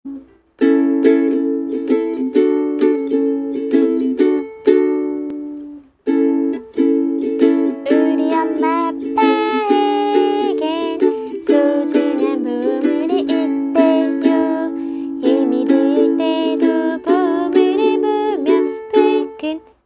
우리 엄마 아빠에겐 소중한 보물이 있대요. 힘이 들 때도 보물을 보면 불끈